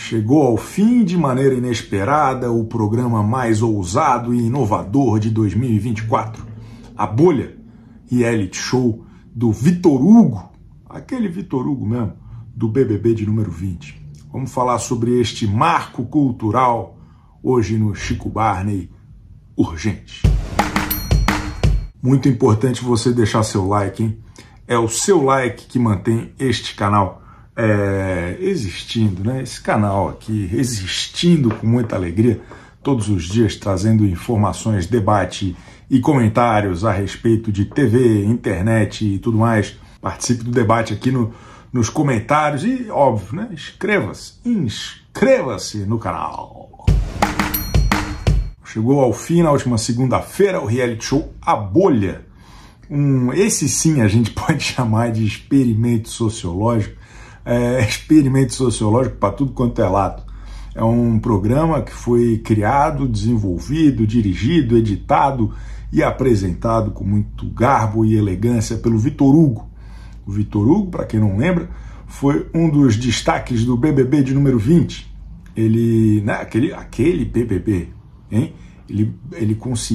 Chegou ao fim de maneira inesperada o programa mais ousado e inovador de 2024. A Bolha, reality show do Vitor Hugo, aquele Vitor Hugo mesmo, do BBB de número 20. Vamos falar sobre este marco cultural hoje no Chico Barney Urgente. Muito importante você deixar seu like, hein? É o seu like que mantém este canal existindo, né? Esse canal aqui existindo com muita alegria, todos os dias trazendo informações, debate e comentários a respeito de TV, internet e tudo mais. Participe do debate aqui nos comentários e, óbvio, né? Inscreva-se no canal. Chegou ao fim na última segunda-feira o reality show A Bolha. Esse sim a gente pode chamar de experimento sociológico. Experimento sociológico para tudo quanto é lado. É um programa que foi criado, desenvolvido, dirigido, editado e apresentado com muito garbo e elegância pelo Vitor Hugo. O Vitor Hugo, para quem não lembra, foi um dos destaques do BBB de número 20. Ele, né, aquele BBB, hein? Ele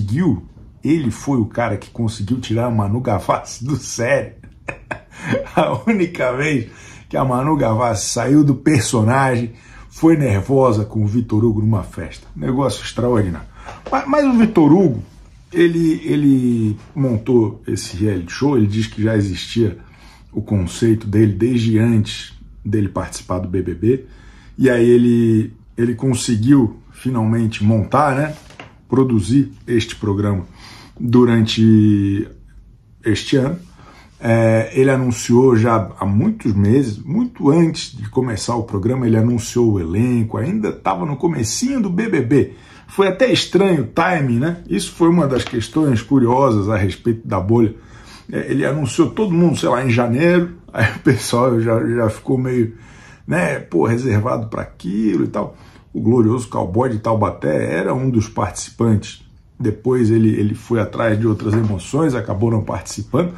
foi o cara que conseguiu tirar a Manu Gavassi do sério. A única vez que a Manu Gavassi saiu do personagem foi nervosa com o Vitor Hugo numa festa. Negócio extraordinário. Mas o Vitor Hugo, ele montou esse reality show, ele diz que já existia o conceito dele desde antes dele participar do BBB, e aí ele conseguiu finalmente montar, né, produzir este programa durante este ano. Ele anunciou já há muitos meses, muito antes de começar o programa, ele anunciou o elenco, ainda estava no comecinho do BBB. Foi até estranho o timing, né? Isso foi uma das questões curiosas a respeito da Bolha. Ele anunciou todo mundo, sei lá, em janeiro, aí o pessoal já ficou meio, né, reservado para aquilo e tal. O glorioso cowboy de Taubaté era um dos participantes. Depois ele foi atrás de outras emoções, acabou não participando.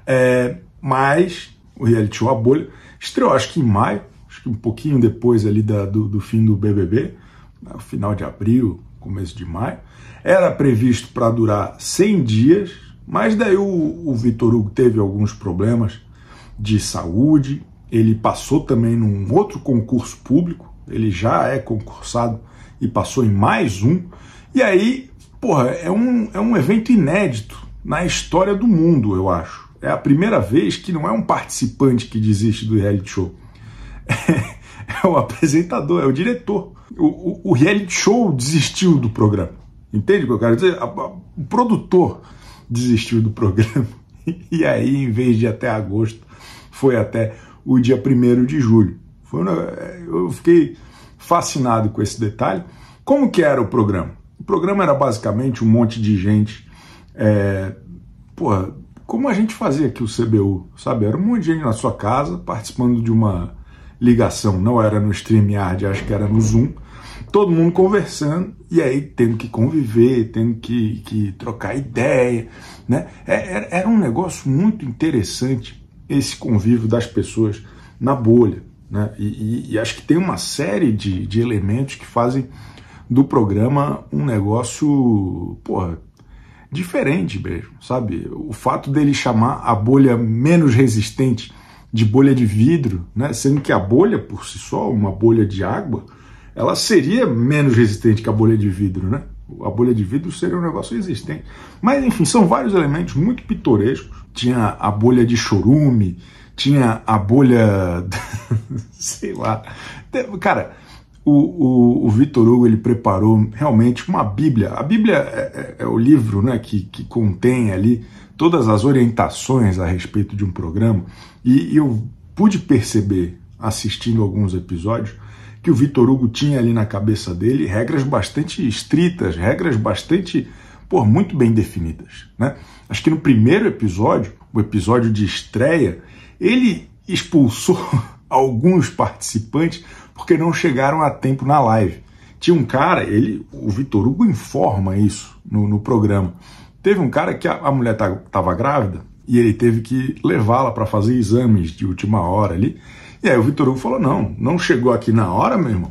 Mas o reality show A Bolha estreou acho que em maio, acho que um pouquinho depois ali do fim do BBB, no final de abril, começo de maio. Era previsto para durar 100 dias, mas daí o Vitor Hugo teve alguns problemas de saúde, ele passou também num outro concurso público, ele já é concursado e passou em mais um, e aí, é um evento inédito na história do mundo, eu acho. É a primeira vez que não é um participante que desiste do reality show. É o apresentador, é o diretor. O reality show desistiu do programa. Entende o que eu quero dizer? O produtor desistiu do programa. E aí, em vez de ir até agosto, foi até o dia 1º de julho. Eu fiquei fascinado com esse detalhe. Como que era o programa? O programa era basicamente um monte de gente... como a gente fazia aqui o CBU, sabe? Era um monte de gente na sua casa, participando de uma ligação, não era no StreamYard, acho que era no Zoom, todo mundo conversando, e aí tendo que conviver, tendo que trocar ideia, né? Era um negócio muito interessante, esse convívio das pessoas na bolha, né? E acho que tem uma série de elementos que fazem do programa um negócio, diferente mesmo, sabe? O fato dele chamar a bolha menos resistente de bolha de vidro, né? Sendo que a bolha, por si só, uma bolha de água, ela seria menos resistente que a bolha de vidro, né? A bolha de vidro seria um negócio resistente. Mas, enfim, são vários elementos muito pitorescos. Tinha a bolha de chorume, tinha a bolha... sei lá. Cara... O Vitor Hugo, ele preparou realmente uma Bíblia. A Bíblia é o livro, né, que contém ali todas as orientações a respeito de um programa. E eu pude perceber, assistindo alguns episódios, que o Vitor Hugo tinha ali na cabeça dele regras bastante estritas, regras bastante, muito bem definidas, né? Acho que no primeiro episódio, o episódio de estreia, ele expulsou alguns participantes porque não chegaram a tempo na live. Tinha um cara, o Vitor Hugo informa isso no programa. Teve um cara que a mulher estava grávida e ele teve que levá-la para fazer exames de última hora ali. E aí o Vitor Hugo falou, não chegou aqui na hora, meu irmão.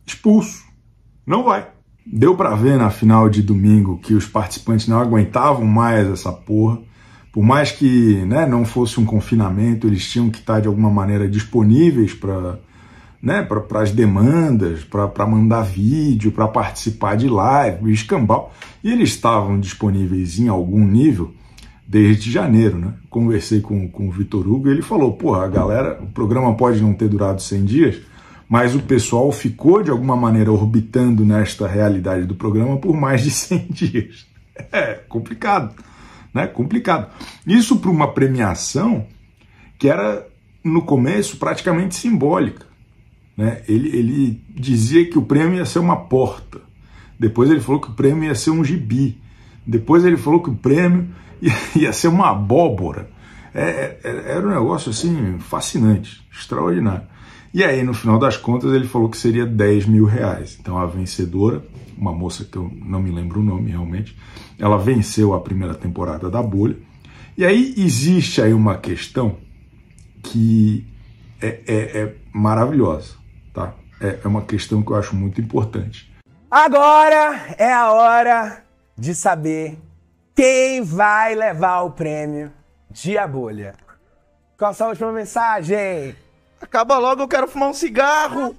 expulso. Não vai. Deu para ver na final de domingo que os participantes não aguentavam mais essa porra. Por mais que, né, não fosse um confinamento, eles tinham que estar de alguma maneira disponíveis para, né, para as demandas, para mandar vídeo, para participar de live, escambau. E eles estavam disponíveis em algum nível desde janeiro, né? Conversei com o Vitor Hugo e ele falou, porra, a galera, o programa pode não ter durado 100 dias, mas o pessoal ficou de alguma maneira orbitando nesta realidade do programa por mais de 100 dias. É complicado, né? Complicado. Isso para uma premiação que era, no começo, praticamente simbólica, né? Ele dizia que o prêmio ia ser uma porta. Depois ele falou que o prêmio ia ser um gibi. Depois ele falou que o prêmio ia ser uma abóbora. Era um negócio assim fascinante, extraordinário. E aí, no final das contas, ele falou que seria 10 mil reais. Então, a vencedora, uma moça que eu não me lembro o nome realmente, ela venceu a primeira temporada da Bolha. E aí, existe aí uma questão que é maravilhosa, tá? É uma questão que eu acho muito importante. Agora é a hora de saber quem vai levar o prêmio de A Bolha. Qual a sua última mensagem? Acaba logo, eu quero fumar um cigarro.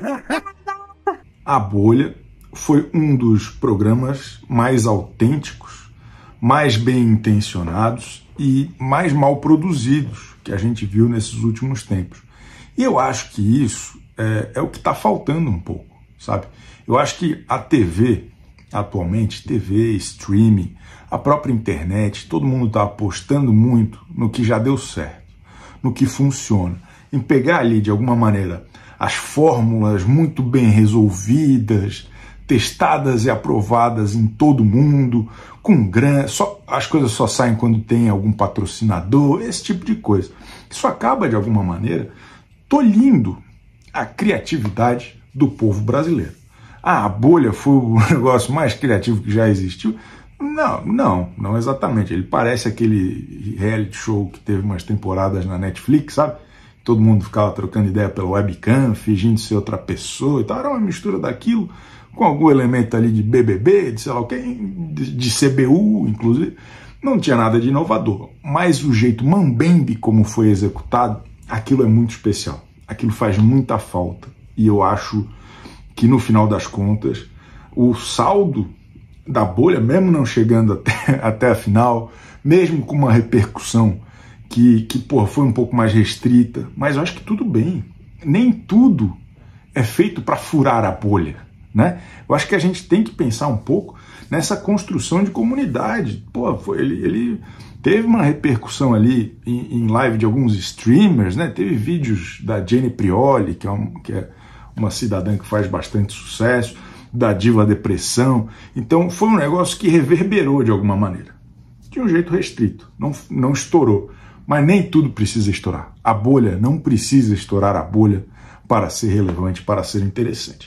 A Bolha foi um dos programas mais autênticos, mais bem intencionados e mais mal produzidos que a gente viu nesses últimos tempos. E eu acho que isso é o que está faltando um pouco, sabe? Eu acho que a TV, atualmente, TV, streaming, a própria internet, todo mundo está apostando muito no que já deu certo, no que funciona, em pegar ali, de alguma maneira, as fórmulas muito bem resolvidas, testadas e aprovadas em todo mundo, com grana, as coisas só saem quando tem algum patrocinador, esse tipo de coisa. Isso acaba, de alguma maneira, tolhindo a criatividade do povo brasileiro. A Bolha foi o negócio mais criativo que já existiu? Não exatamente. Ele parece aquele reality show que teve umas temporadas na Netflix, sabe? Todo mundo ficava trocando ideia pela webcam, fingindo ser outra pessoa e tal. Era uma mistura daquilo com algum elemento ali de BBB, de sei lá o que, de CBU, inclusive. Não tinha nada de inovador. Mas o jeito mambembe como foi executado, aquilo é muito especial. Aquilo faz muita falta. E eu acho que, no final das contas, o saldo da Bolha, mesmo não chegando até a final, mesmo com uma repercussão que foi um pouco mais restrita, mas eu acho que tudo bem. Nem tudo é feito para furar a bolha, né? Eu acho que a gente tem que pensar um pouco nessa construção de comunidade. Ele teve uma repercussão ali em live de alguns streamers, né? Teve vídeos da Jenny Prioli, que é uma cidadã que faz bastante sucesso, da Diva Depressão. Então foi um negócio que reverberou de alguma maneira, de um jeito restrito, não estourou. Mas nem tudo precisa estourar. A bolha não precisa estourar a bolha para ser relevante, para ser interessante.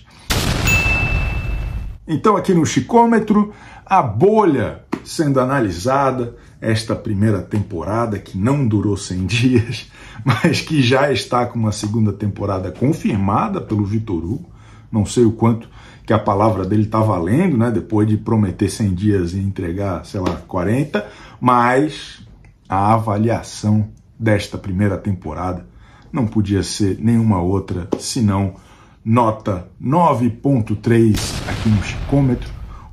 Então, aqui no Chicômetro, a Bolha sendo analisada, esta primeira temporada, que não durou 100 dias, mas que já está com uma segunda temporada confirmada pelo Vitor Hugo. Não sei o quanto que a palavra dele está valendo, né? Depois de prometer 100 dias e entregar, sei lá, 40, mas a avaliação desta primeira temporada não podia ser nenhuma outra senão nota 9.3 aqui no Chicômetro,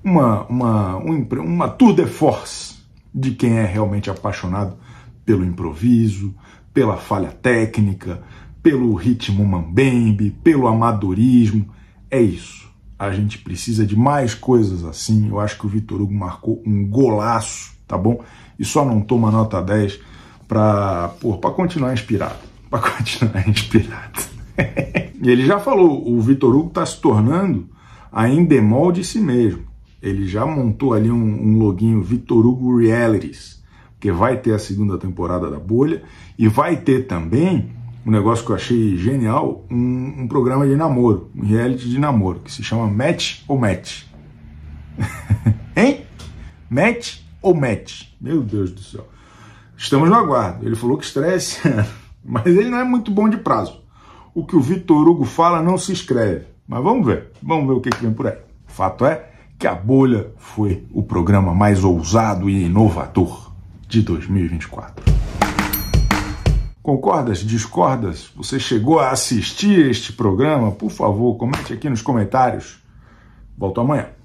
uma tour de force de quem é realmente apaixonado pelo improviso, pela falha técnica, pelo ritmo mambembe, pelo amadorismo. É isso. A gente precisa de mais coisas assim. Eu acho que o Vitor Hugo marcou um golaço, tá bom? E só não toma nota 10 para continuar inspirado. Para continuar inspirado. E ele já falou, o Vitor Hugo está se tornando a Endemol de si mesmo. Ele já montou ali um loginho Vitor Hugo Realities, porque vai ter a segunda temporada da Bolha e vai ter também um negócio que eu achei genial, um programa de namoro, um reality de namoro, que se chama Match ou Match. Hein? Match ou Match? Meu Deus do céu. Estamos no aguardo. Ele falou que estreia esse ano, mas ele não é muito bom de prazo. O que o Vitor Hugo fala não se escreve. Mas vamos ver o que vem por aí. Fato é que A Bolha foi o programa mais ousado e inovador de 2024. Concordas? Discordas? Você chegou a assistir este programa? Por favor, comente aqui nos comentários. Volto amanhã.